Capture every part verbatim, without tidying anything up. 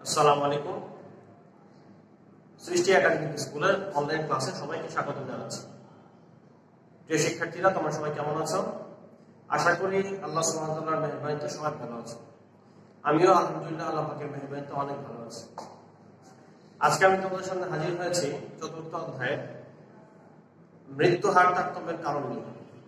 আসসালামু আলাইকুম। সৃষ্টি একাডেমিক স্কুলের অনলাইন ক্লাসে সবাইকে স্বাগত জানাচ্ছি। প্রিয় শিক্ষার্থীরা, তোমরা সবাই কেমন আছো? আশা করি আল্লাহ সুবহানাহু ওয়া তাআলার মেহেরবানিতে সবাই ভালো আছো। আমিও আলহামদুলিল্লাহ আল্লাহ পাকের মেহেরবানিতে অনেক ভালো আছি। আজকে আমি তোমাদের সামনে হাজির হয়েছি চতুর্থ অধ্যায়ে মৃত্যু হার তারতম্যের কারণ নিয়ে।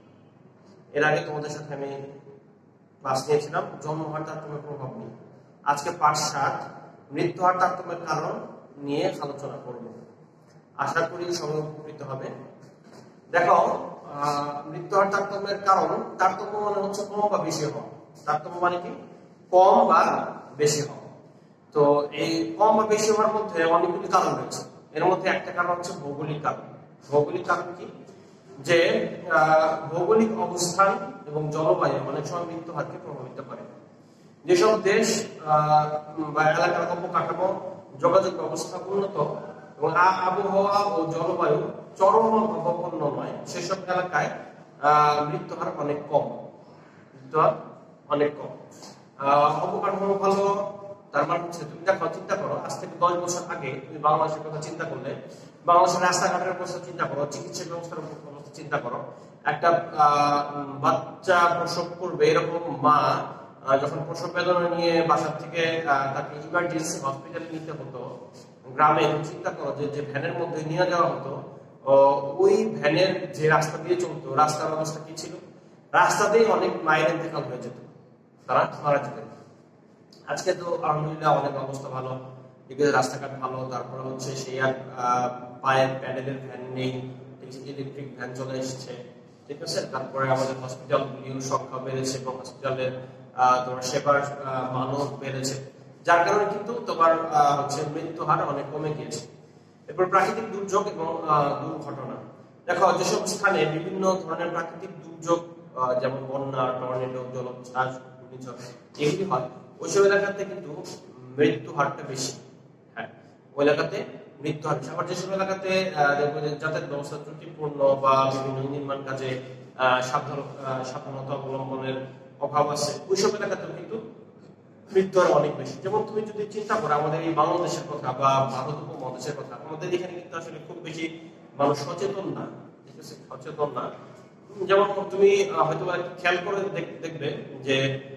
এর আগে তোমাদের সাথে আমি ক্লাস নিয়েছিলাম জন্ম হার তারতম্যের প্রভাব নিয়ে। আজকে পাঠ সাত মৃত্যু হার তারতম্যের কারণ নিয়ে আলোচনা করব। আশা করি সবাই উপকৃত হবে। দেখো, মৃত্যু হার তারতম্যের কারণ, তারতম্য মানে হচ্ছে কম বা বেশি হওয়া। তারতম্য মানে কি? কম বা বেশি হওয়া। তো এই কম বা বেশি হওয়ার মধ্যে অনেকগুলি কারণ রয়েছে। এর মধ্যে একটা কারণ হচ্ছে ভৌগোলিক কারণ। ভৌগোলিক কারণ কি? যে ভৌগোলিক অবস্থান এবং জলবায়ু অনেক সময় মৃত্যু হারকে প্রভাবিত করে। যেসব দেশ বা এলাকার অবকাঠামো, যোগাযোগ ব্যবস্থা উন্নত এবং আবহাওয়া ও জলবায়ু চরম ভাবাপন্ন নয়, সেসব এলাকায় মৃত্যু হার অনেক কম। মৃত্যু হার অনেক কম। অবকাঠামো ভালো, তার মানে হচ্ছে তুমি দেখো, চিন্তা করো, আজ থেকে দশ বছর আগে তুমি বাংলাদেশের কথা চিন্তা করলে, বাংলাদেশের রাস্তাঘাটের কথা চিন্তা করো, চিকিৎসা ব্যবস্থার কথা চিন্তা করো। একটা বাচ্চা প্রসব করবে, এরকম মা যখন প্রসব বেদনা নিয়ে বাসা থেকে তাকে ইমার্জেন্সি হসপিটালে নিতে হতো, গ্রামে চিন্তা করো যে যে ভ্যানের মধ্যে নিয়ে যাওয়া হতো, ওই ভ্যানের যে রাস্তা দিয়ে চলতো, রাস্তার অবস্থা কি ছিল? রাস্তাতেই অনেক মায়ের ইন্তেকাল হয়ে যেত, তারা মারা যেতেন। আজকে তো আলহামদুলিল্লাহ অনেক অবস্থা ভালো, এদিকে রাস্তাঘাট ভালো, তারপরে হচ্ছে সেই আর পায়ের প্যাডেলের ভ্যান নেই, ইলেকট্রিক ভ্যান চলে এসেছে, ঠিক আছে। তারপরে আমাদের হসপিটালগুলির সংখ্যা বেড়েছে এবং হসপিটালের তোমার সেবার মানও বেড়েছে, যার কারণে কিন্তু তোমার হচ্ছে মৃত্যু হার অনেক কমে গিয়েছে। এরপর প্রাকৃতিক দুর্যোগ এবং দুর্ঘটনা। দেখো, যেসব স্থানে বিভিন্ন ধরনের প্রাকৃতিক দুর্যোগ যেমন বন্যা, টর্নেডো, জলোচ্ছ্বাস, ঘূর্ণিঝড় এগুলি হয়, ওইসব এলাকাতে কিন্তু মৃত্যু হারটা বেশি। হ্যাঁ, ওই এলাকাতে মৃত্যু হার বেশি। আবার যেসব এলাকাতে দেখবো যে যাতায়াত ব্যবস্থা ত্রুটিপূর্ণ বা বিভিন্ন নির্মাণ কাজে সাবধানতা অবলম্বনের অভাব আছে, ওইসব এলাকাতেও কিন্তু মৃত্যু হার অনেক বেশি। যেমন তুমি যদি চিন্তা করো আমাদের এই বাংলাদেশের কথা বা ভারত উপমহাদেশের কথা, আমাদের এখানে কিন্তু আসলে খুব বেশি মানুষ সচেতন না, ঠিক আছে, সচেতন না। যেমন তুমি হয়তো খেয়াল করে দেখবে যে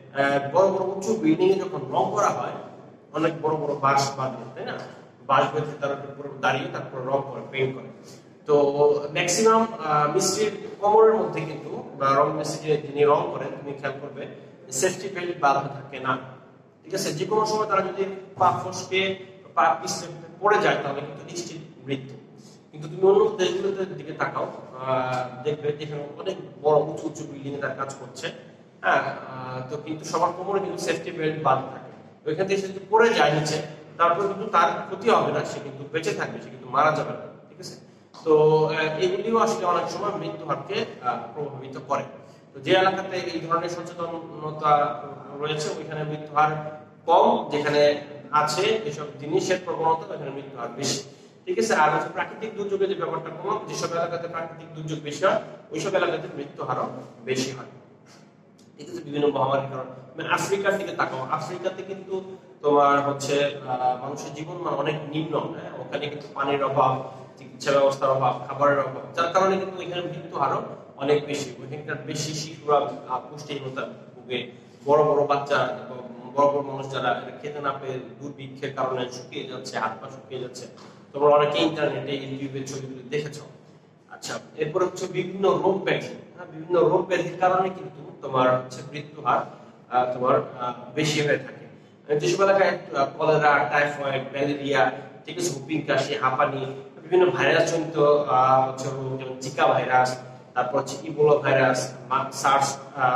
বড় বড় উঁচু বিল্ডিং এ যখন রং করা হয়, অনেক বড় বড় বাঁশ বাঁধে, তাই না? বাঁশ বেঁধে তারা উপরে দাঁড়িয়ে তারপর রং করে, পেইন্ট করে। তো ম্যাক্সিমাম মিস্ত্রির কোমরের মধ্যে কিন্তু বা রং মিস্ত্রি যিনি রং করেন, তুমি খেয়াল করবে সেফটি বেল্ট বাঁধা থাকে না, ঠিক আছে। যে কোনো সময় তারা যদি পা ফসকে পা পিছলে পড়ে যায় তাহলে কিন্তু নিশ্চিত মৃত্যু। কিন্তু তুমি অন্য দেশগুলোতে দিকে তাকাও, দেখবে যেখানে অনেক বড় উঁচু উঁচু বিল্ডিং এ তার কাজ করছে, হ্যাঁ, তো কিন্তু সবার কোমরে কিন্তু সেফটি বেল্ট বাঁধা থাকে। ওইখান থেকে সে যদি পড়ে যায় নিচে, তারপর কিন্তু তার ক্ষতি হবে না, সে কিন্তু বেঁচে থাকবে, সে কিন্তু মারা যাবে না, ঠিক আছে। তো এগুলিও আসলে অনেক সময় মৃত্যু হারকে প্রভাবিত করে। তো যে এলাকাতে এই ধরনের সচেতনতা রয়েছে ওইখানে মৃত্যু হার কম, যেখানে আছে এসব জিনিসের প্রবণতা ওইখানে মৃত্যু হার বেশি, ঠিক আছে। আর হচ্ছে প্রাকৃতিক দুর্যোগের যে ব্যাপারটা কম, যেসব এলাকাতে প্রাকৃতিক দুর্যোগ বেশি হয় ওইসব এলাকাতে মৃত্যু হারও বেশি হয়, ঠিক আছে, বিভিন্ন মহামারীর কারণে। মানে আফ্রিকার দিকে তাকাও, আফ্রিকাতে কিন্তু তোমার হচ্ছে মানুষের জীবন মান অনেক নিম্ন, হ্যাঁ, ওখানে কিন্তু পানির অভাব, চিকিৎসা ব্যবস্থার অভাব, খাবারের অভাব, যার কারণে কিন্তু এখানে মৃত্যু হারও অনেক বেশি। ওইখানকার বেশি শিশুরা পুষ্টিহীনতা ভুগে, বড় বড় বাচ্চা, বড় বড় মানুষ যারা খেতে না পেয়ে দুর্ভিক্ষের কারণে শুকিয়ে যাচ্ছে, হাত পা শুকিয়ে যাচ্ছে। তোমরা অনেকে ইন্টারনেটে ইউটিউবের ছবিগুলো দেখেছো। আচ্ছা, এরপরে হচ্ছে বিভিন্ন রোগ ব্যাধি, হ্যাঁ, বিভিন্ন রোগ ব্যাধির কারণে কিন্তু তোমার হচ্ছে মৃত্যু হার তোমার বেশি হয়ে থাকে। যেসব এলাকায় কলেরা, টাইফয়েড, ম্যালেরিয়া, ঠিক আছে, হুপিং কাশি, হাঁপানি, বিভিন্ন ভাইরাস জনিত হচ্ছে রোগ, যেমন জিকা ভাইরাস, তারপর হচ্ছে Ebola virus, SARS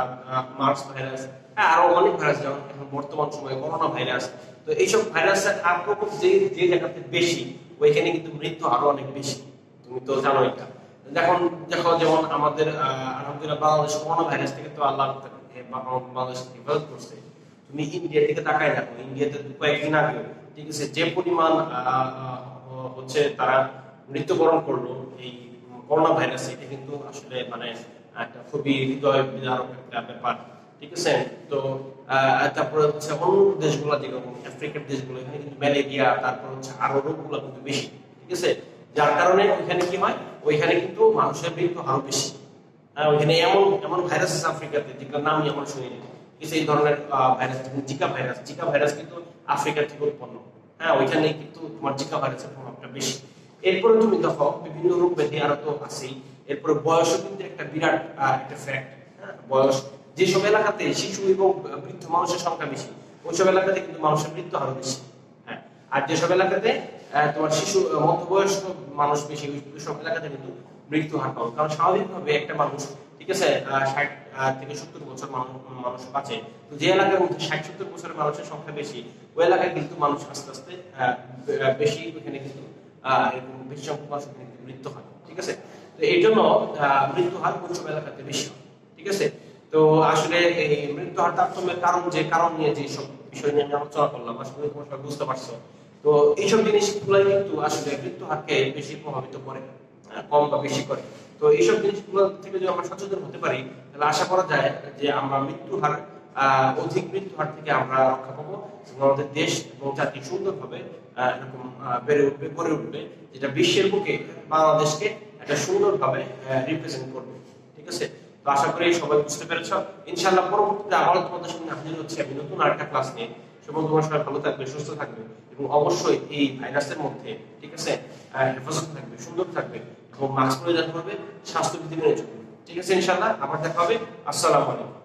MERS virus, হ্যাঁ, আরো অনেক ভাইরাস, যেমন এখন বর্তমান সময়ে করোনা ভাইরাস। তো এইসব ভাইরাসের আক্রমণ যে যে জায়গাতে বেশি, ওইখানে কিন্তু মৃত্যু আরো অনেক বেশি। তুমি তো জানো এটা। দেখো দেখো যেমন আমাদের আলহামদুলিল্লাহ বাংলাদেশ করোনা ভাইরাস থেকে তো আল্লাহ বাংলাদেশ হেফাজত করছে। তুমি ইন্ডিয়া থেকে তাকাই দেখো, ইন্ডিয়াতে কয়েকদিন আগে, ঠিক আছে, যে পরিমাণ হচ্ছে তারা মৃত্যুবরণ করলো এই করোনা ভাইরাসে, এটা কিন্তু আসলে মানে একটা খুবই হৃদয় বিদারক একটা ব্যাপার। ঠিক আছে। তো তারপরে হচ্ছে অন্য দেশগুলো যেরকম আফ্রিকার দেশগুলো এখানে কিন্তু ম্যালেরিয়া তারপর হচ্ছে আরো রোগগুলো কিন্তু বেশি, ঠিক আছে। যার কারণে ওইখানে কি হয়, ওইখানে কিন্তু মানুষের মৃত্যু হার বেশি। ওইখানে এমন এমন ভাইরাস আছে আফ্রিকাতে যেগুলোর নামই আমরা শুনিনি, এই ধরনের virus, Zika virus. Zika virus কিন্তু আফ্রিকা থেকে উৎপন্ন। হ্যাঁ, ওইখানে কিন্তু তোমার জিকা ভাইরাসের প্রভাবটা বেশি। এরপরে তুমি দেখো বিভিন্ন রোগ ব্যাধি আরো তো আছেই। এরপরে বয়সও কিন্তু একটা বিরাট একটা ফ্যাক্ট। হ্যাঁ, বয়স যেসব এলাকাতে শিশু এবং বৃদ্ধ মানুষের সংখ্যা বেশি, ওইসব এলাকাতে কিন্তু মানুষের মৃত্যু হার বেশি। হ্যাঁ, আর যেসব এলাকাতে তোমার শিশু মধ্যবয়স্ক মানুষ বেশি, ওইসব এলাকাতে কিন্তু মৃত্যু হার কম। কারণ স্বাভাবিকভাবে একটা মানুষ, ঠিক আছে, ষাট থেকে সত্তর বছর মানুষ বাঁচে। তো যে এলাকার মধ্যে ষাট সত্তর বছরের মানুষের সংখ্যা বেশি, ওই এলাকায় কিন্তু মানুষ আস্তে আস্তে বেশি, ওখানে কিন্তু বেশি সংখ্যক মানুষ মৃত্যু হয়, ঠিক আছে। তো এই জন্য মৃত্যু হার ওইসব এলাকাতে বেশি হয়, ঠিক আছে। তো আসলে এই মৃত্যু হার তারতম্যের কারণ, যে কারণ নিয়ে যে সব বিষয় নিয়ে আমি আলোচনা করলাম, আসলে তোমরা সবাই বুঝতে পারছো। তো এইসব জিনিসগুলো কিন্তু আসলে মৃত্যু হারকে বেশি প্রভাবিত করে, কম বা বেশি করে। তো এইসব জিনিসগুলো থেকে যদি আমরা সচেতন হতে পারি, তাহলে আশা করা যায় যে আমরা মৃত্যু হার অধিক মৃত্যু হার থেকে আমরা রক্ষা পাবো, এবং আমাদের দেশ এবং জাতি সুন্দরভাবে এরকম বেড়ে উঠবে, গড়ে উঠবে, যেটা বিশ্বের বুকে বাংলাদেশকে একটা সুন্দরভাবে রিপ্রেজেন্ট করবে, ঠিক আছে। তো আশা করি সবাই বুঝতে পেরেছ। ইনশাআল্লাহ পরবর্তীতে আবারও তোমাদের সঙ্গে হাজির হচ্ছে আমি নতুন আরেকটা ক্লাস নিয়ে। এবং তোমার সবাই ভালো থাকবে, সুস্থ থাকবে, এবং অবশ্যই এই ভাইরাসের মধ্যে, ঠিক আছে, হেফাজত থাকবে, সুন্দর থাকবে, এবং মাস্ক পরিধান করবে, স্বাস্থ্যবিধি মেনে চলবে, ঠিক আছে। ইনশাআল্লাহ আবার দেখা হবে। আসসালামু আলাইকুম।